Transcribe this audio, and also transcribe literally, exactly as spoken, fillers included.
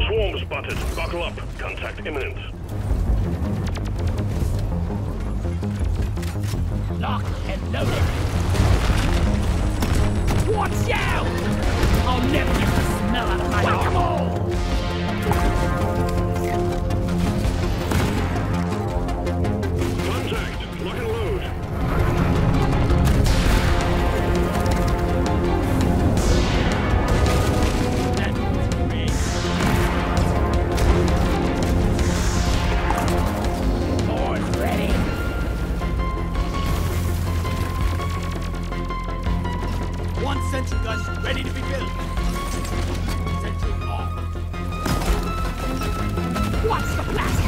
Swarm spotted. Buckle up. Contact imminent. Locked and loaded. Watch out! I'll never get the smell out of my whack-a-mole! Contact. Lock and load. That was great. Board's ready. One sentry gun ready to be built. Sentry off. Watch the blast!